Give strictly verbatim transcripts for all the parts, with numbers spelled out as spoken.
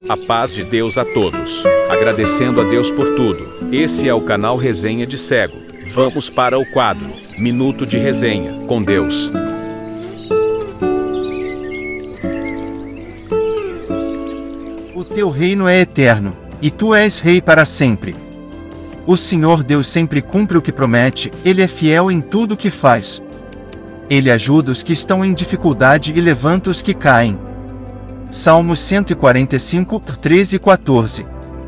A paz de Deus a todos. Agradecendo a Deus por tudo. Esse é o canal Resenha de Cego. Vamos para o quadro Minuto de Resenha com Deus. O teu reino é eterno, e tu és rei para sempre. O Senhor Deus sempre cumpre o que promete, Ele é fiel em tudo o que faz. Ele ajuda os que estão em dificuldade e levanta os que caem. Salmos cento e quarenta e cinco, treze e quatorze.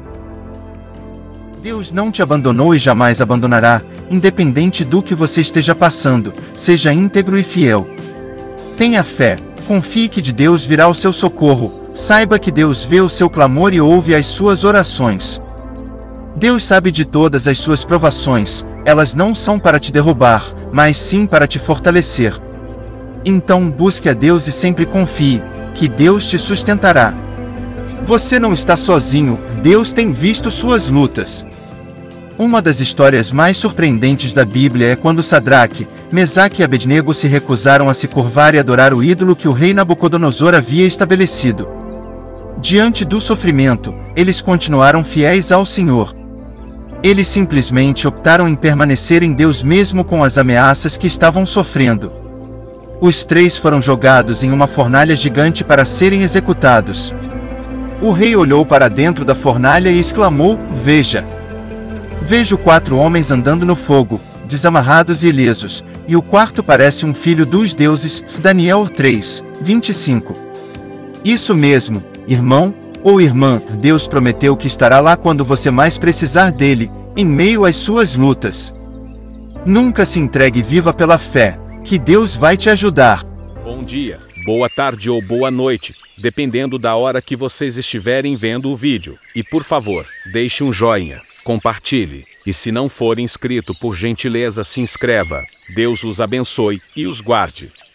Deus não te abandonou e jamais abandonará, independente do que você esteja passando, seja íntegro e fiel. Tenha fé, confie que de Deus virá o seu socorro, saiba que Deus vê o seu clamor e ouve as suas orações. Deus sabe de todas as suas provações, elas não são para te derrubar, mas sim para te fortalecer. Então busque a Deus e sempre confie, que Deus te sustentará. Você não está sozinho, Deus tem visto suas lutas. Uma das histórias mais surpreendentes da Bíblia é quando Sadraque, Mesaque e Abednego se recusaram a se curvar e adorar o ídolo que o rei Nabucodonosor havia estabelecido. Diante do sofrimento, eles continuaram fiéis ao Senhor. Eles simplesmente optaram em permanecer em Deus mesmo com as ameaças que estavam sofrendo. Os três foram jogados em uma fornalha gigante para serem executados. O rei olhou para dentro da fornalha e exclamou: "Veja! Vejo quatro homens andando no fogo, desamarrados e ilesos, e o quarto parece um filho dos deuses." Daniel três, vinte e cinco. Isso mesmo, irmão ou irmã, Deus prometeu que estará lá quando você mais precisar dele, em meio às suas lutas. Nunca se entregue, viva pela fé, que Deus vai te ajudar. Bom dia, boa tarde ou boa noite, dependendo da hora que vocês estiverem vendo o vídeo. E por favor, deixe um joinha, compartilhe, e se não for inscrito, por gentileza se inscreva. Deus os abençoe e os guarde.